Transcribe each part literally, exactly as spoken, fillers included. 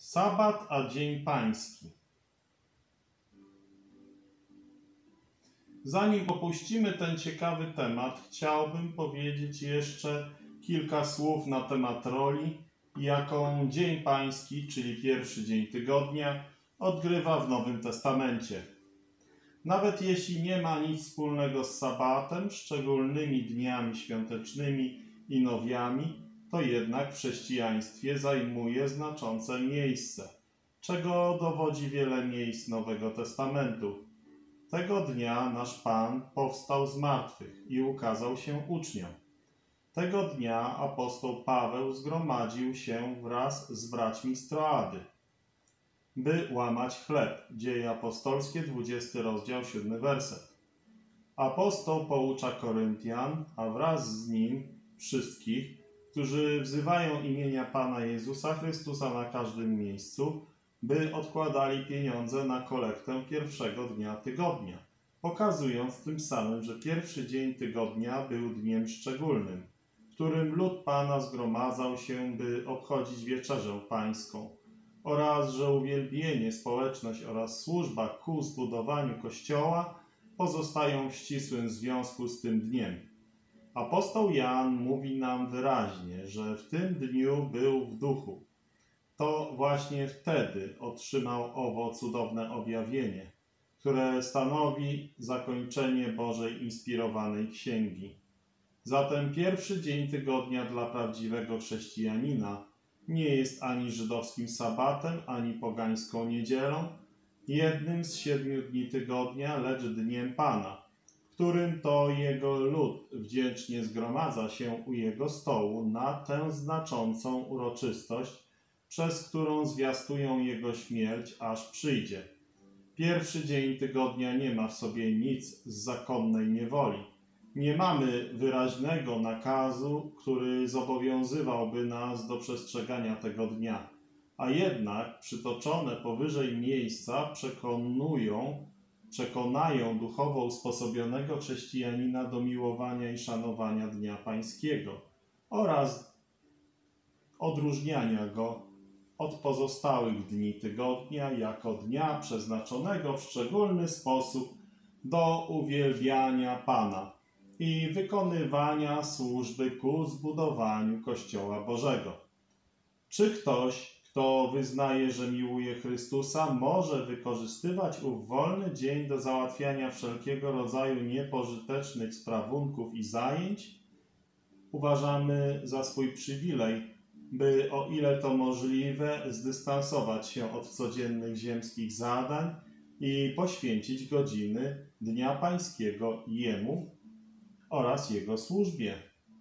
Sabat a Dzień Pański. Zanim opuścimy ten ciekawy temat, chciałbym powiedzieć jeszcze kilka słów na temat roli, jaką Dzień Pański, czyli pierwszy dzień tygodnia, odgrywa w Nowym Testamencie. Nawet jeśli nie ma nic wspólnego z sabatem, szczególnymi dniami świątecznymi i nowiami, to jednak w chrześcijaństwie zajmuje znaczące miejsce, czego dowodzi wiele miejsc Nowego Testamentu. Tego dnia nasz Pan powstał z martwych i ukazał się uczniom. Tego dnia apostoł Paweł zgromadził się wraz z braćmi z Troady, by łamać chleb. Dzieje apostolskie, dwudziesty rozdział, siódmy werset. Apostoł poucza Koryntian, a wraz z nim wszystkich, którzy wzywają imienia Pana Jezusa Chrystusa na każdym miejscu, by odkładali pieniądze na kolektę pierwszego dnia tygodnia, pokazując tym samym, że pierwszy dzień tygodnia był dniem szczególnym, w którym lud Pana zgromadzał się, by obchodzić wieczerzę pańską, oraz że uwielbienie, społeczność oraz służba ku zbudowaniu Kościoła pozostają w ścisłym związku z tym dniem. Apostoł Jan mówi nam wyraźnie, że w tym dniu był w duchu. To właśnie wtedy otrzymał owo cudowne objawienie, które stanowi zakończenie Bożej inspirowanej księgi. Zatem pierwszy dzień tygodnia dla prawdziwego chrześcijanina nie jest ani żydowskim sabatem, ani pogańską niedzielą, jednym z siedmiu dni tygodnia, lecz dniem Pana, w którym to Jego lud wdzięcznie zgromadza się u Jego stołu na tę znaczącą uroczystość, przez którą zwiastują Jego śmierć, aż przyjdzie. Pierwszy dzień tygodnia nie ma w sobie nic z zakonnej niewoli. Nie mamy wyraźnego nakazu, który zobowiązywałby nas do przestrzegania tego dnia, a jednak przytoczone powyżej miejsca przekonują, przekonają duchowo usposobionego chrześcijanina do miłowania i szanowania Dnia Pańskiego oraz odróżniania go od pozostałych dni tygodnia jako dnia przeznaczonego w szczególny sposób do uwielbiania Pana i wykonywania służby ku zbudowaniu Kościoła Bożego. Czy ktoś, kto wyznaje, że miłuje Chrystusa, może wykorzystywać ów wolny dzień do załatwiania wszelkiego rodzaju niepożytecznych sprawunków i zajęć? Uważamy za swój przywilej, by o ile to możliwe zdystansować się od codziennych ziemskich zadań i poświęcić godziny Dnia Pańskiego Jemu oraz Jego służbie.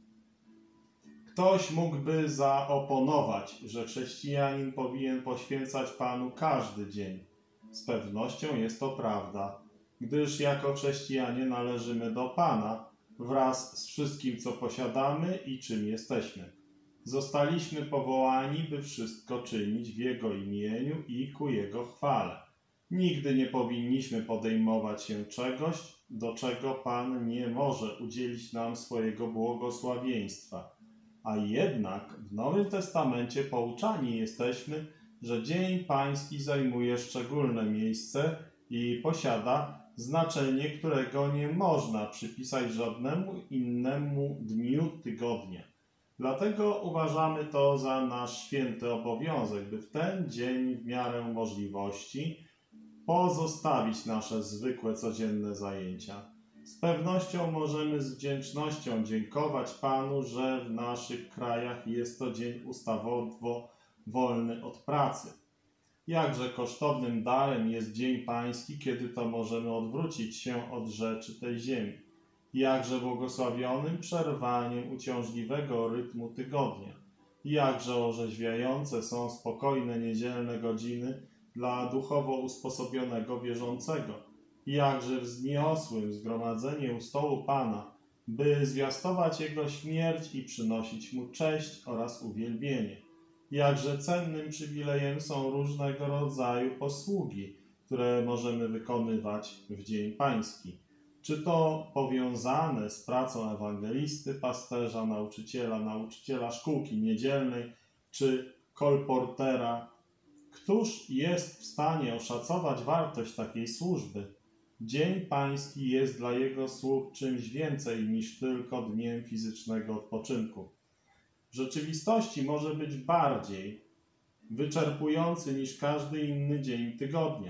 Ktoś mógłby zaoponować, że chrześcijanin powinien poświęcać Panu każdy dzień. Z pewnością jest to prawda, gdyż jako chrześcijanie należymy do Pana wraz z wszystkim, co posiadamy i czym jesteśmy. Zostaliśmy powołani, by wszystko czynić w Jego imieniu i ku Jego chwale. Nigdy nie powinniśmy podejmować się czegoś, do czego Pan nie może udzielić nam swojego błogosławieństwa. A jednak w Nowym Testamencie pouczani jesteśmy, że Dzień Pański zajmuje szczególne miejsce i posiada znaczenie, którego nie można przypisać żadnemu innemu dniu tygodnia. Dlatego uważamy to za nasz święty obowiązek, by w ten dzień w miarę możliwości pozostawić nasze zwykłe, codzienne zajęcia. Z pewnością możemy z wdzięcznością dziękować Panu, że w naszych krajach jest to dzień ustawowo wolny od pracy. Jakże kosztownym darem jest Dzień Pański, kiedy to możemy odwrócić się od rzeczy tej ziemi. Jakże błogosławionym przerwaniem uciążliwego rytmu tygodnia. Jakże orzeźwiające są spokojne niedzielne godziny dla duchowo usposobionego wierzącego. Jakże wzniosłym zgromadzenie u stołu Pana, by zwiastować Jego śmierć i przynosić Mu cześć oraz uwielbienie. Jakże cennym przywilejem są różnego rodzaju posługi, które możemy wykonywać w Dzień Pański. Czy to powiązane z pracą ewangelisty, pasterza, nauczyciela, nauczyciela szkółki niedzielnej, czy kolportera, Któż jest w stanie oszacować wartość takiej służby? Dzień Pański jest dla Jego sług czymś więcej niż tylko dniem fizycznego odpoczynku. W rzeczywistości może być bardziej wyczerpujący niż każdy inny dzień tygodnia.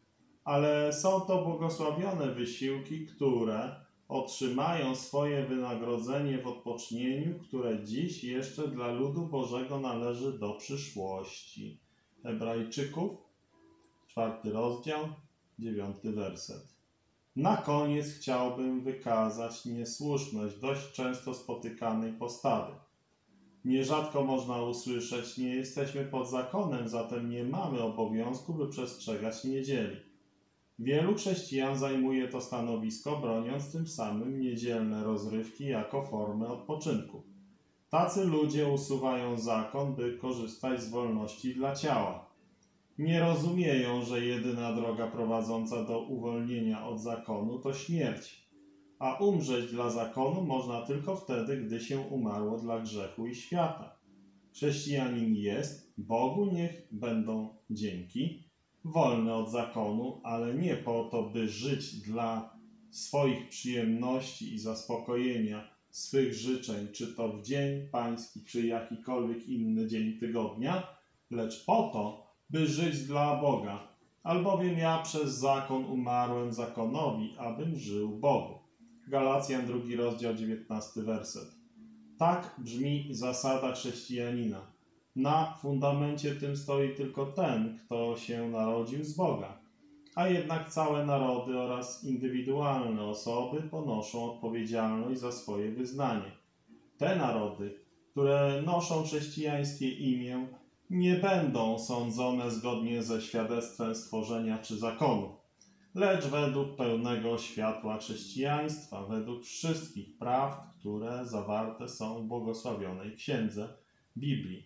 Ale są to błogosławione wysiłki, które otrzymają swoje wynagrodzenie w odpocznieniu, które dziś jeszcze dla ludu Bożego należy do przyszłości. Hebrajczyków, czwarty rozdział, dziewiąty werset. Na koniec chciałbym wykazać niesłuszność dość często spotykanej postawy. Nierzadko można usłyszeć: nie jesteśmy pod zakonem, zatem nie mamy obowiązku, by przestrzegać niedzieli. Wielu chrześcijan zajmuje to stanowisko, broniąc tym samym niedzielne rozrywki jako formę odpoczynku. Tacy ludzie usuwają zakon, by korzystać z wolności dla ciała. Nie rozumieją, że jedyna droga prowadząca do uwolnienia od zakonu to śmierć, a umrzeć dla zakonu można tylko wtedy, gdy się umarło dla grzechu i świata. Chrześcijanin jest, Bogu niech będą dzięki, wolny od zakonu, ale nie po to, by żyć dla swoich przyjemności i zaspokojenia swych życzeń, czy to w dzień Pański, czy jakikolwiek inny dzień tygodnia, lecz po to, by żyć dla Boga, albowiem ja przez zakon umarłem zakonowi, abym żył Bogu. Galacjan, drugi rozdział, dziewiętnasty werset. Tak brzmi zasada chrześcijanina. Na fundamencie tym stoi tylko ten, kto się narodził z Boga, a jednak całe narody oraz indywidualne osoby ponoszą odpowiedzialność za swoje wyznanie. Te narody, które noszą chrześcijańskie imię, nie będą sądzone zgodnie ze świadectwem stworzenia czy zakonu, lecz według pełnego światła chrześcijaństwa, według wszystkich prawd, które zawarte są w błogosławionej księdze Biblii.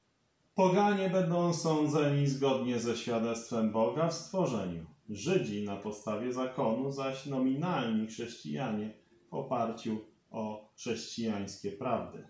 Poganie będą sądzeni zgodnie ze świadectwem Boga w stworzeniu, Żydzi na podstawie zakonu, zaś nominalni chrześcijanie w oparciu o chrześcijańskie prawdy.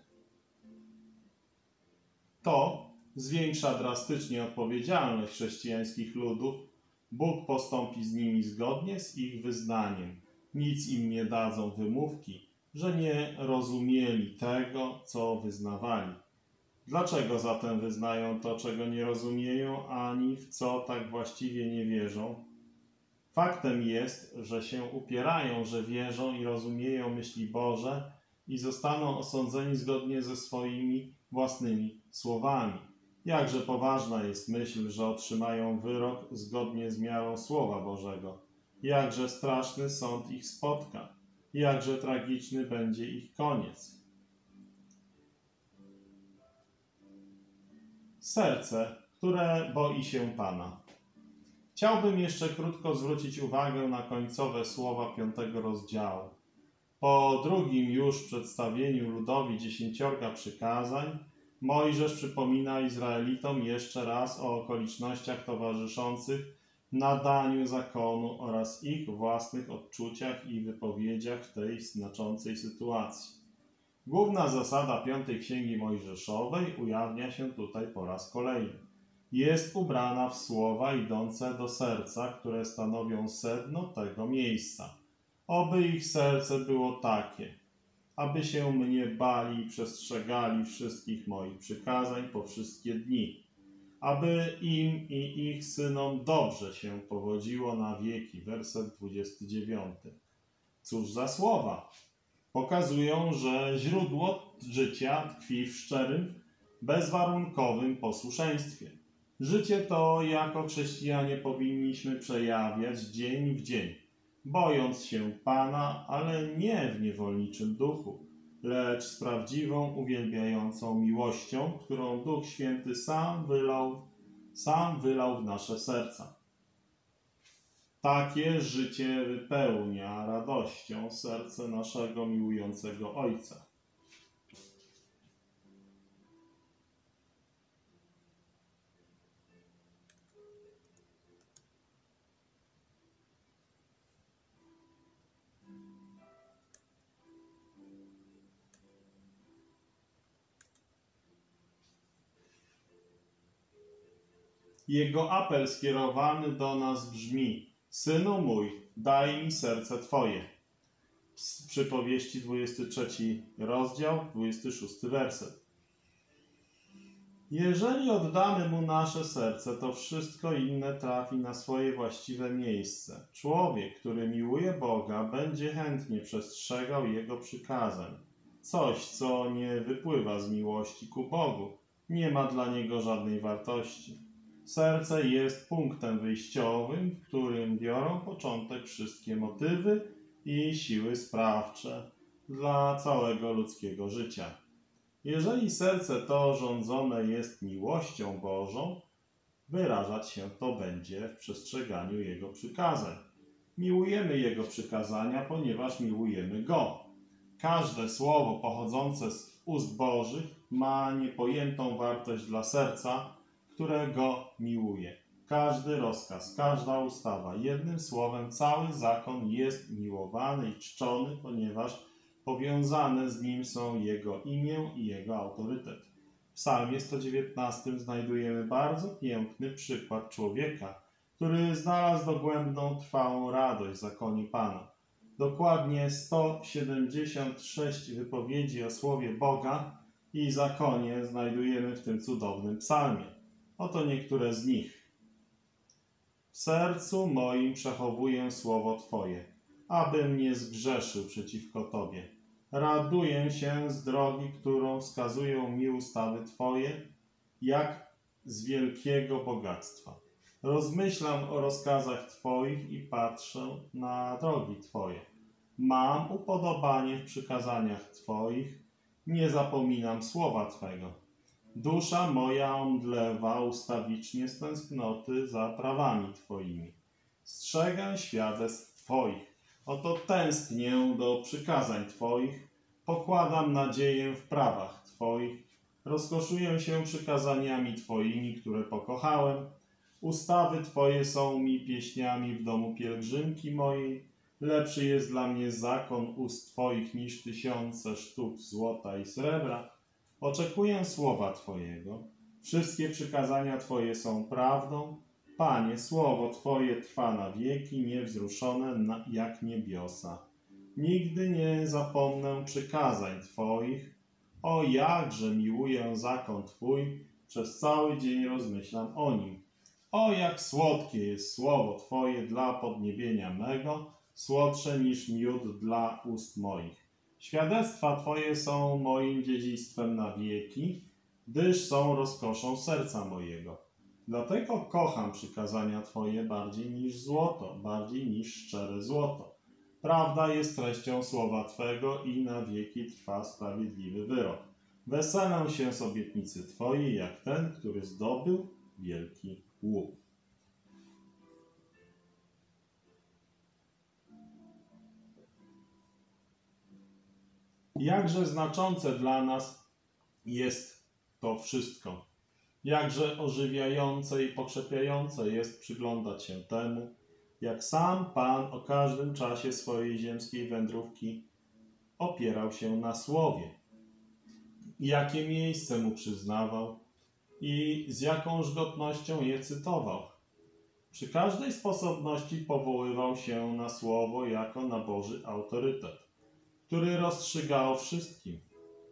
To zwiększa drastycznie odpowiedzialność chrześcijańskich ludów. Bóg postąpi z nimi zgodnie z ich wyznaniem. Nic im nie dadzą wymówki, że nie rozumieli tego, co wyznawali. Dlaczego zatem wyznają to, czego nie rozumieją, ani w co tak właściwie nie wierzą? Faktem jest, że się upierają, że wierzą i rozumieją myśli Boże i zostaną osądzeni zgodnie ze swoimi własnymi słowami. Jakże poważna jest myśl, że otrzymają wyrok zgodnie z miarą Słowa Bożego. Jakże straszny sąd ich spotka. Jakże tragiczny będzie ich koniec. Serce, które boi się Pana. Chciałbym jeszcze krótko zwrócić uwagę na końcowe słowa piątego rozdziału. Po drugim już przedstawieniu ludowi dziesięciorga przykazań, Mojżesz przypomina Izraelitom jeszcze raz o okolicznościach towarzyszących nadaniu zakonu oraz ich własnych odczuciach i wypowiedziach w tej znaczącej sytuacji. Główna zasada piątej Księgi Mojżeszowej ujawnia się tutaj po raz kolejny. Jest ubrana w słowa idące do serca, które stanowią sedno tego miejsca. Oby ich serce było takie, aby się mnie bali i przestrzegali wszystkich moich przykazań po wszystkie dni, aby im i ich synom dobrze się powodziło na wieki. Werset dwudziesty dziewiąty. Cóż za słowa! Pokazują, że źródło życia tkwi w szczerym, bezwarunkowym posłuszeństwie. Życie to jako chrześcijanie powinniśmy przejawiać dzień w dzień, bojąc się Pana, ale nie w niewolniczym duchu, lecz z prawdziwą, uwielbiającą miłością, którą Duch Święty sam wylał, sam wylał w nasze serca. Takie życie wypełnia radością serce naszego miłującego Ojca. Jego apel skierowany do nas brzmi: Synu mój, daj mi serce Twoje. Przypowieści dwudziesty trzeci rozdział, dwudziesty szósty werset. Jeżeli oddamy Mu nasze serce, to wszystko inne trafi na swoje właściwe miejsce. Człowiek, który miłuje Boga, będzie chętnie przestrzegał Jego przykazań. Coś, co nie wypływa z miłości ku Bogu, nie ma dla niego żadnej wartości. Serce jest punktem wyjściowym, w którym biorą początek wszystkie motywy i siły sprawcze dla całego ludzkiego życia. Jeżeli serce to rządzone jest miłością Bożą, wyrażać się to będzie w przestrzeganiu Jego przykazań. Miłujemy Jego przykazania, ponieważ miłujemy Go. Każde słowo pochodzące z ust Bożych ma niepojętą wartość dla serca, które Go miłuje. Każdy rozkaz, każda ustawa, jednym słowem cały zakon jest miłowany i czczony, ponieważ powiązane z nim są Jego imię i Jego autorytet. W Psalmie sto dziewiętnastym znajdujemy bardzo piękny przykład człowieka, który znalazł dogłębną, trwałą radość w zakonie Pana. Dokładnie sto siedemdziesiąt sześć wypowiedzi o słowie Boga i zakonie znajdujemy w tym cudownym psalmie. Oto niektóre z nich. W sercu moim przechowuję słowo Twoje, abym nie zgrzeszył przeciwko Tobie. Raduję się z drogi, którą wskazują mi ustawy Twoje, jak z wielkiego bogactwa. Rozmyślam o rozkazach Twoich i patrzę na drogi Twoje. Mam upodobanie w przykazaniach Twoich, nie zapominam słowa Twego. Dusza moja omdlewa ustawicznie z tęsknoty za prawami Twoimi. Strzegę świadectw Twoich. Oto tęsknię do przykazań Twoich, pokładam nadzieję w prawach Twoich, rozkoszuję się przykazaniami Twoimi, które pokochałem. Ustawy Twoje są mi pieśniami w domu pielgrzymki mojej. Lepszy jest dla mnie zakon ust Twoich niż tysiące sztuk złota i srebra. Oczekuję słowa Twojego. Wszystkie przykazania Twoje są prawdą. Panie, słowo Twoje trwa na wieki, niewzruszone jak niebiosa. Nigdy nie zapomnę przykazań Twoich. O, jakże miłuję zakon Twój, przez cały dzień rozmyślam o nim. O, jak słodkie jest słowo Twoje dla podniebienia mego, słodsze niż miód dla ust moich. Świadectwa Twoje są moim dziedzictwem na wieki, gdyż są rozkoszą serca mojego. Dlatego kocham przykazania Twoje bardziej niż złoto, bardziej niż szczere złoto. Prawda jest treścią słowa Twego i na wieki trwa sprawiedliwy wyrok. Weselę się z obietnicy Twojej, jak ten, który zdobył wielki łup. Jakże znaczące dla nas jest to wszystko. Jakże ożywiające i pokrzepiające jest przyglądać się temu, jak sam Pan o każdym czasie swojej ziemskiej wędrówki opierał się na słowie. Jakie miejsce mu przyznawał i z jakąż godnością je cytował. Przy każdej sposobności powoływał się na słowo jako na Boży autorytet, który rozstrzygał wszystkim.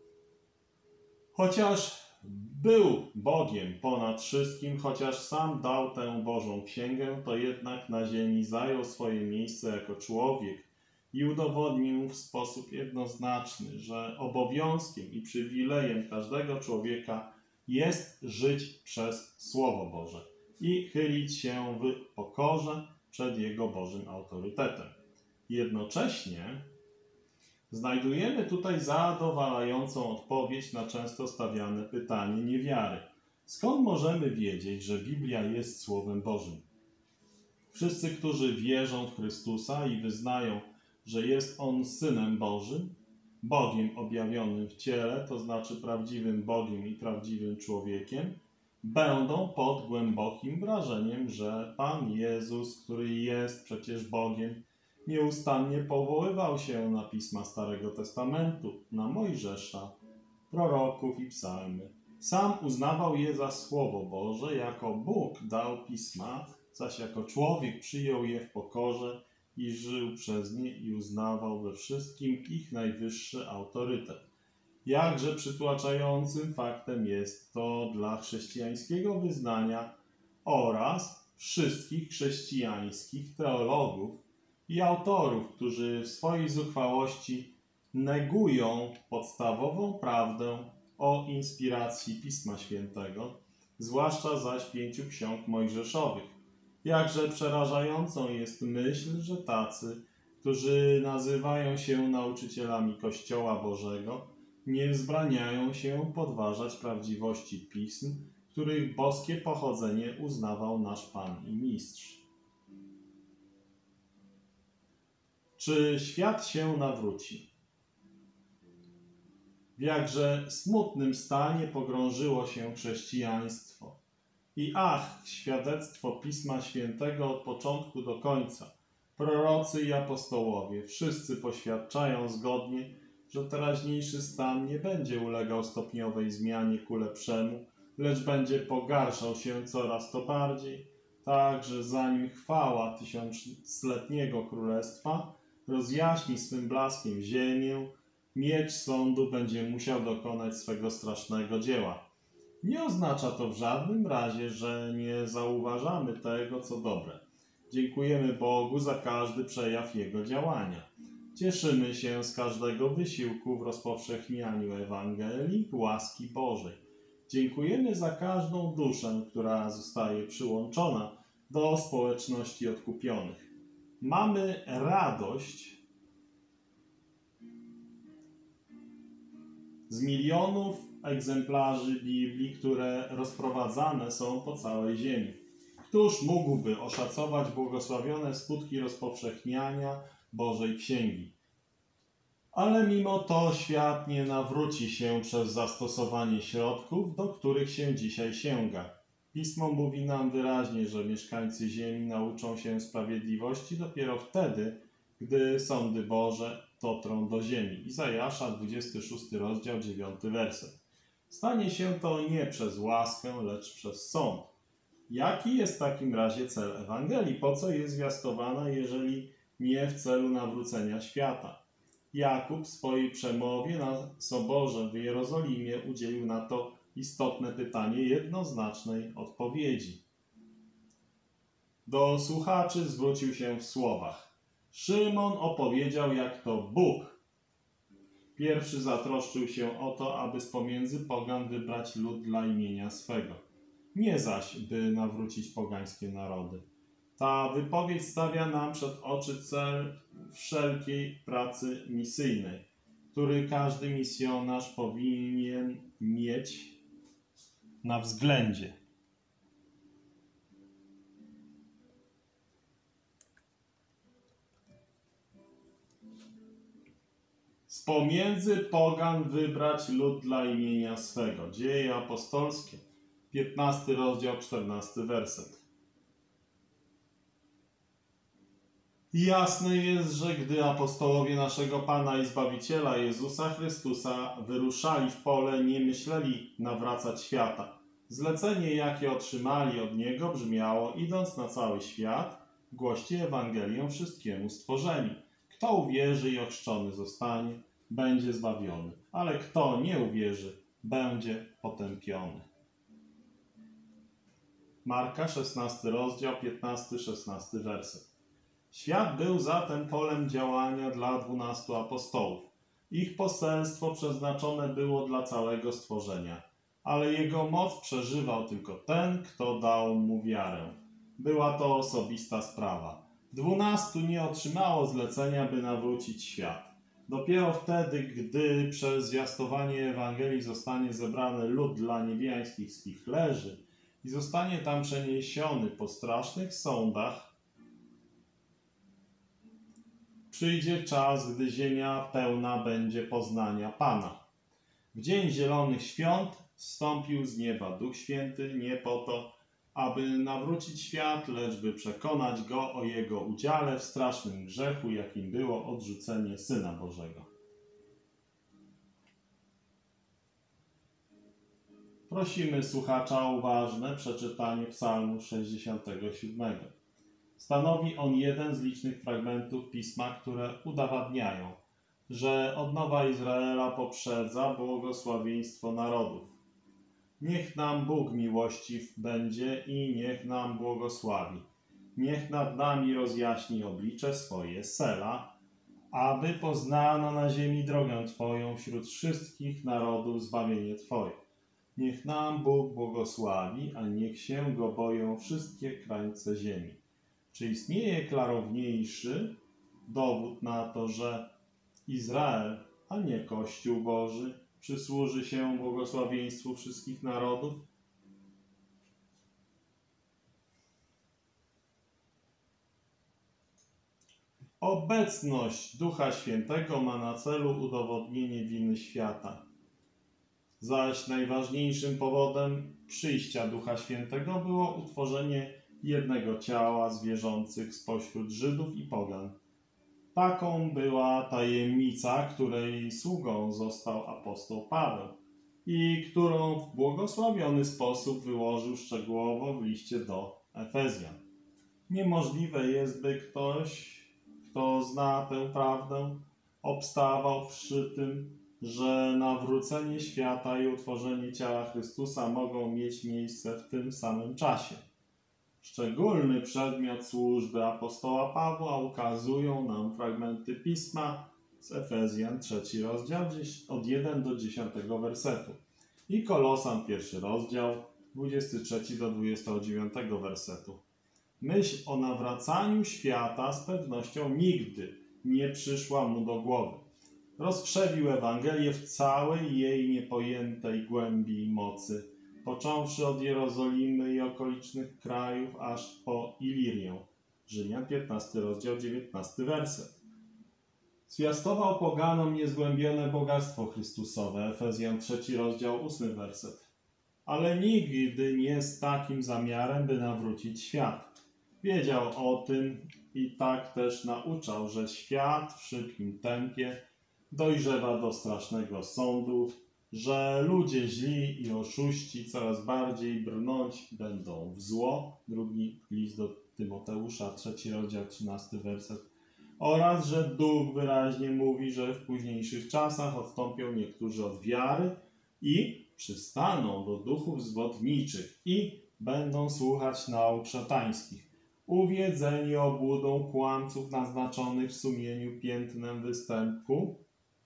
Chociaż był Bogiem ponad wszystkim, chociaż sam dał tę Bożą Księgę, to jednak na ziemi zajął swoje miejsce jako człowiek i udowodnił w sposób jednoznaczny, że obowiązkiem i przywilejem każdego człowieka jest żyć przez Słowo Boże i chylić się w pokorze przed Jego Bożym autorytetem. Jednocześnie znajdujemy tutaj zadowalającą odpowiedź na często stawiane pytanie niewiary. Skąd możemy wiedzieć, że Biblia jest Słowem Bożym? Wszyscy, którzy wierzą w Chrystusa i wyznają, że jest On Synem Bożym, Bogiem objawionym w ciele, to znaczy prawdziwym Bogiem i prawdziwym człowiekiem, będą pod głębokim wrażeniem, że Pan Jezus, który jest przecież Bogiem, nieustannie powoływał się na pisma Starego Testamentu, na Mojżesza, proroków i psalmy. Sam uznawał je za Słowo Boże, jako Bóg dał pisma, zaś jako człowiek przyjął je w pokorze i żył przez nie i uznawał we wszystkim ich najwyższy autorytet. Jakże przytłaczającym faktem jest to dla chrześcijańskiego wyznania oraz wszystkich chrześcijańskich teologów i autorów, którzy w swojej zuchwałości negują podstawową prawdę o inspiracji Pisma Świętego, zwłaszcza zaś pięciu ksiąg mojżeszowych. Jakże przerażającą jest myśl, że tacy, którzy nazywają się nauczycielami Kościoła Bożego, nie wzbraniają się podważać prawdziwości pism, których boskie pochodzenie uznawał nasz Pan i Mistrz. Czy świat się nawróci? W jakże smutnym stanie pogrążyło się chrześcijaństwo. I ach, świadectwo Pisma Świętego od początku do końca. Prorocy i apostołowie wszyscy poświadczają zgodnie, że teraźniejszy stan nie będzie ulegał stopniowej zmianie ku lepszemu, lecz będzie pogarszał się coraz to bardziej, tak że zanim chwała tysiącletniego królestwa rozjaśni swym blaskiem ziemię, miecz sądu będzie musiał dokonać swego strasznego dzieła. Nie oznacza to w żadnym razie, że nie zauważamy tego, co dobre. Dziękujemy Bogu za każdy przejaw Jego działania. Cieszymy się z każdego wysiłku w rozpowszechnianiu Ewangelii łaski Bożej. Dziękujemy za każdą duszę, która zostaje przyłączona do społeczności odkupionych. Mamy radość z milionów egzemplarzy Biblii, które rozprowadzane są po całej ziemi. Któż mógłby oszacować błogosławione skutki rozpowszechniania Bożej Księgi? Ale mimo to świat nie nawróci się przez zastosowanie środków, do których się dzisiaj sięga. Pismo mówi nam wyraźnie, że mieszkańcy ziemi nauczą się sprawiedliwości dopiero wtedy, gdy sądy Boże dotrą do ziemi. Izajasza, dwudziesty szósty rozdział, dziewiąty werset. Stanie się to nie przez łaskę, lecz przez sąd. Jaki jest w takim razie cel Ewangelii? Po co jest zwiastowana, jeżeli nie w celu nawrócenia świata? Jakub w swojej przemowie na Soborze w Jerozolimie udzielił na to istotne pytanie jednoznacznej odpowiedzi. Do słuchaczy zwrócił się w słowach: Szymon opowiedział, jak to Bóg pierwszy zatroszczył się o to, aby z pomiędzy pogan wybrać lud dla imienia swego, nie zaś, by nawrócić pogańskie narody. Ta wypowiedź stawia nam przed oczy cel wszelkiej pracy misyjnej, który każdy misjonarz powinien mieć na względzie. Z pomiędzy pogan wybrać lud dla imienia swego. Dzieje apostolskie, piętnasty rozdział, czternasty werset. Jasne jest, że gdy apostołowie naszego Pana i Zbawiciela Jezusa Chrystusa wyruszali w pole, nie myśleli nawracać świata. Zlecenie, jakie otrzymali od Niego, brzmiało: idąc na cały świat, głoście Ewangelię wszystkiemu stworzeniu. Kto uwierzy i ochrzczony zostanie, będzie zbawiony, ale kto nie uwierzy, będzie potępiony. Marka, szesnasty rozdział, piętnasty szesnasty werset. Świat był zatem polem działania dla dwunastu apostołów. Ich poselstwo przeznaczone było dla całego stworzenia, ale jego moc przeżywał tylko ten, kto dał mu wiarę. Była to osobista sprawa. Dwunastu nie otrzymało zlecenia, by nawrócić świat. Dopiero wtedy, gdy przez zwiastowanie Ewangelii zostanie zebrany lud dla niebiańskich spichlerzy i zostanie tam przeniesiony po strasznych sądach, przyjdzie czas, gdy ziemia pełna będzie poznania Pana. W dzień zielonych świąt zstąpił z nieba Duch Święty nie po to, aby nawrócić świat, lecz by przekonać go o jego udziale w strasznym grzechu, jakim było odrzucenie Syna Bożego. Prosimy słuchacza o uważne przeczytanie Psalmu sześćdziesiątego siódmego. Stanowi on jeden z licznych fragmentów Pisma, które udowadniają, że odnowa Izraela poprzedza błogosławieństwo narodów. Niech nam Bóg miłościw będzie i niech nam błogosławi. Niech nad nami rozjaśni oblicze swoje, Sela, aby poznano na ziemi drogę Twoją wśród wszystkich narodów zbawienie Twoje. Niech nam Bóg błogosławi, a niech się Go boją wszystkie krańce ziemi. Czy istnieje klarowniejszy dowód na to, że Izrael, a nie Kościół Boży, przysłuży się błogosławieństwu wszystkich narodów? Obecność Ducha Świętego ma na celu udowodnienie winy świata. Zaś najważniejszym powodem przyjścia Ducha Świętego było utworzenie jednego ciała zwierzących spośród Żydów i pogan. Taką była tajemnica, której sługą został apostoł Paweł i którą w błogosławiony sposób wyłożył szczegółowo w liście do Efezjan. Niemożliwe jest, by ktoś, kto zna tę prawdę, obstawał przy tym, że nawrócenie świata i utworzenie ciała Chrystusa mogą mieć miejsce w tym samym czasie. Szczególny przedmiot służby apostoła Pawła ukazują nam fragmenty Pisma z Efezjan, trzeci rozdział, od pierwszego do dziesiątego wersetu i Kolosan, pierwszy rozdział, dwudziesty trzeci do dwudziestego dziewiątego wersetu. Myśl o nawracaniu świata z pewnością nigdy nie przyszła mu do głowy. Rozkrzewił Ewangelię w całej jej niepojętej głębi i mocy, począwszy od Jerozolimy i okolicznych krajów, aż po Ilirię. Rzymian, piętnasty rozdział, dziewiętnasty werset. Zwiastował poganom niezgłębione bogactwo Chrystusowe. Efezjan, trzeci rozdział, ósmy werset. Ale nigdy nie z takim zamiarem, by nawrócić świat. Wiedział o tym i tak też nauczał, że świat w szybkim tempie dojrzewa do strasznego sądu, że ludzie źli i oszuści coraz bardziej brnąć będą w zło. Drugi list do Tymoteusza, trzeci rozdział, trzynasty werset. Oraz, że Duch wyraźnie mówi, że w późniejszych czasach odstąpią niektórzy od wiary i przystaną do duchów zwodniczych i będą słuchać nauk szatańskich, uwiedzeni obłudą kłamców naznaczonych w sumieniu piętnem występku,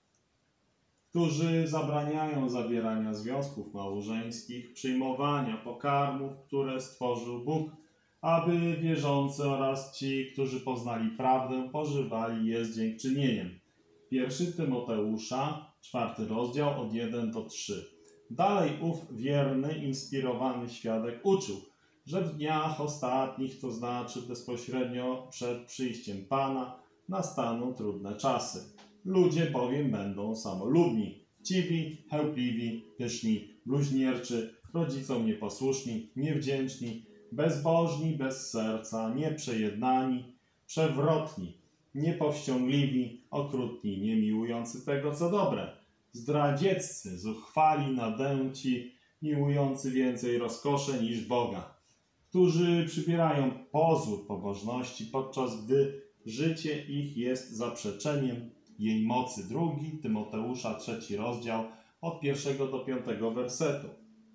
którzy zabraniają zawierania związków małżeńskich, przyjmowania pokarmów, które stworzył Bóg, aby wierzący oraz ci, którzy poznali prawdę, pożywali je z dziękczynieniem. Pierwszy Tymoteusza, czwarty rozdział, od pierwszego do trzeciego. Dalej ów wierny, inspirowany świadek uczył, że w dniach ostatnich, to znaczy bezpośrednio przed przyjściem Pana, nastaną trudne czasy. Ludzie bowiem będą samolubni, chciwi, chełpliwi, pyszni, bluźnierczy, rodzicom nieposłuszni, niewdzięczni, bezbożni, bez serca, nieprzejednani, przewrotni, niepowściągliwi, okrutni, niemiłujący tego, co dobre, zdradzieccy, zuchwali, nadęci, miłujący więcej rozkosze niż Boga, którzy przybierają pozór pobożności, podczas gdy życie ich jest zaprzeczeniem jej mocy. Drugi Tymoteusza, trzeci rozdział, od pierwszego do piątego wersetu.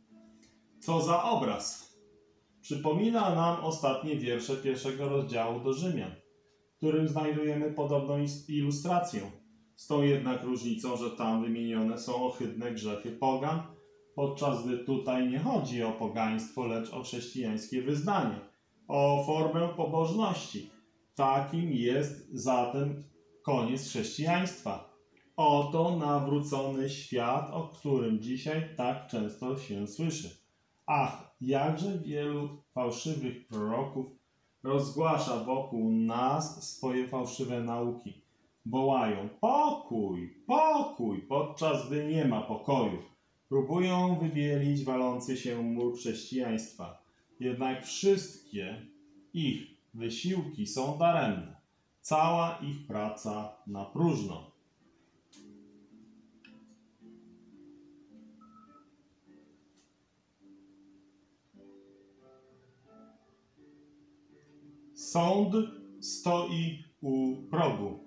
Co za obraz! Przypomina nam ostatnie wiersze pierwszego rozdziału do Rzymian, w którym znajdujemy podobną ilustrację. Z tą jednak różnicą, że tam wymienione są ohydne grzechy pogan, podczas gdy tutaj nie chodzi o pogaństwo, lecz o chrześcijańskie wyznanie, o formę pobożności. Takim jest zatem koniec chrześcijaństwa. Oto nawrócony świat, o którym dzisiaj tak często się słyszy. Ach, jakże wielu fałszywych proroków rozgłasza wokół nas swoje fałszywe nauki. Wołają pokój, pokój, podczas gdy nie ma pokoju. Próbują wybielić walący się mur chrześcijaństwa. Jednak wszystkie ich wysiłki są daremne. Cała ich praca na próżno. Sąd stoi u progu.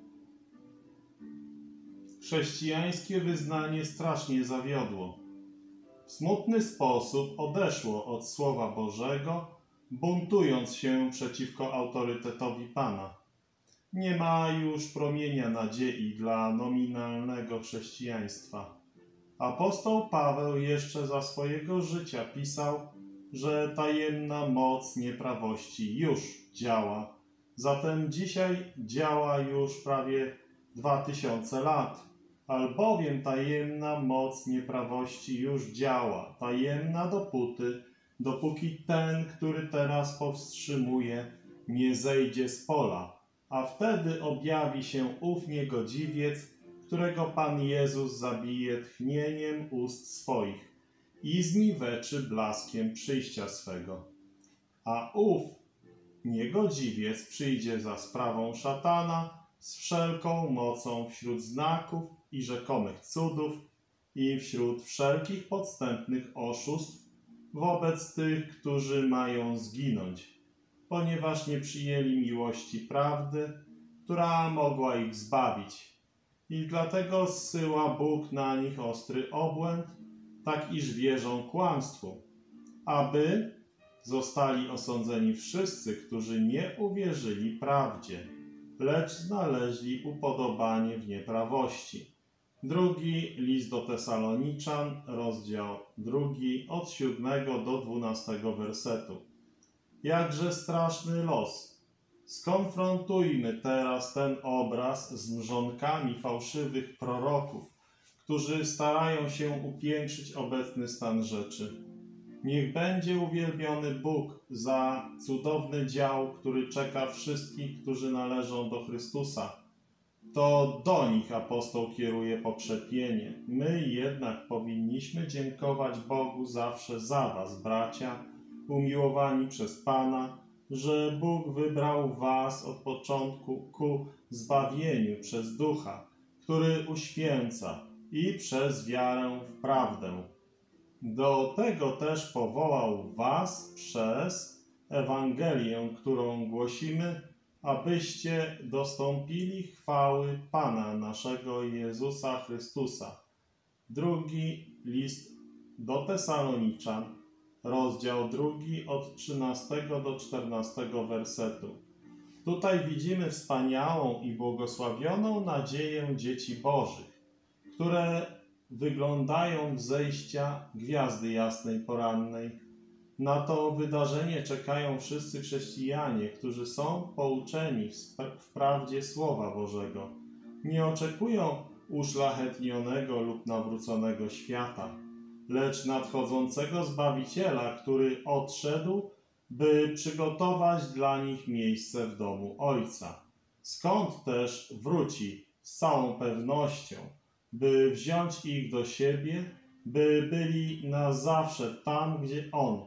Chrześcijańskie wyznanie strasznie zawiodło. W smutny sposób odeszło od Słowa Bożego, buntując się przeciwko autorytetowi Pana. Nie ma już promienia nadziei dla nominalnego chrześcijaństwa. Apostoł Paweł jeszcze za swojego życia pisał, że tajemna moc nieprawości już działa. Zatem dzisiaj działa już prawie dwa tysiące lat. Albowiem tajemna moc nieprawości już działa, tajemna dopóty, dopóki ten, który teraz powstrzymuje, nie zejdzie z pola, a wtedy objawi się ów niegodziwiec, którego Pan Jezus zabije tchnieniem ust swoich i zniweczy blaskiem przyjścia swego. A ów niegodziwiec przyjdzie za sprawą szatana z wszelką mocą wśród znaków i rzekomych cudów i wśród wszelkich podstępnych oszustw wobec tych, którzy mają zginąć, ponieważ nie przyjęli miłości prawdy, która mogła ich zbawić. I dlatego zsyła Bóg na nich ostry obłęd, tak iż wierzą kłamstwu, aby zostali osądzeni wszyscy, którzy nie uwierzyli prawdzie, lecz znaleźli upodobanie w nieprawości. Drugi list do Tesaloniczan, rozdział drugi, od siódmego do dwunastego wersetu. Jakże straszny los! Skonfrontujmy teraz ten obraz z mrzonkami fałszywych proroków, którzy starają się upiększyć obecny stan rzeczy. Niech będzie uwielbiony Bóg za cudowny dział, który czeka wszystkich, którzy należą do Chrystusa. To do nich apostoł kieruje pokrzepienie. My jednak powinniśmy dziękować Bogu zawsze za was, bracia, umiłowani przez Pana, że Bóg wybrał was od początku ku zbawieniu przez Ducha, który uświęca i przez wiarę w prawdę. Do tego też powołał was przez Ewangelię, którą głosimy, abyście dostąpili chwały Pana naszego Jezusa Chrystusa. Drugi list do Tesaloniczan, rozdział drugi, od trzynastego do czternastego wersetu. Tutaj widzimy wspaniałą i błogosławioną nadzieję dzieci Bożych, które wyglądają wzejścia gwiazdy jasnej porannej. Na to wydarzenie czekają wszyscy chrześcijanie, którzy są pouczeni w prawdzie Słowa Bożego. Nie oczekują uszlachetnionego lub nawróconego świata, lecz nadchodzącego Zbawiciela, który odszedł, by przygotować dla nich miejsce w domu Ojca. Skąd też wróci z całą pewnością, by wziąć ich do siebie, by byli na zawsze tam, gdzie On.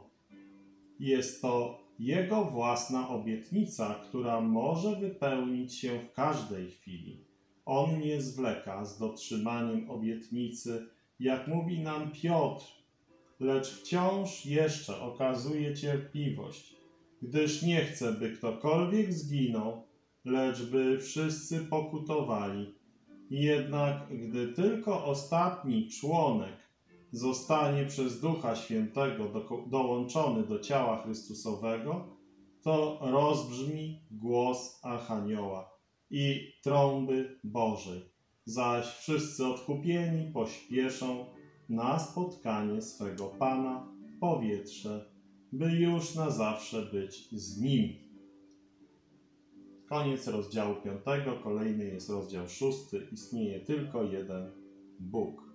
Jest to Jego własna obietnica, która może wypełnić się w każdej chwili. On nie zwleka z dotrzymaniem obietnicy, jak mówi nam Piotr, lecz wciąż jeszcze okazuje cierpliwość, gdyż nie chce, by ktokolwiek zginął, lecz by wszyscy pokutowali. Jednak gdy tylko ostatni członek zostanie przez Ducha Świętego do, dołączony do ciała Chrystusowego, to rozbrzmi głos Archanioła i trąby Bożej, zaś wszyscy odkupieni pośpieszą na spotkanie swego Pana w powietrze, by już na zawsze być z Nim. Koniec rozdziału piątego, kolejny jest rozdział szósty. Istnieje tylko jeden Bóg.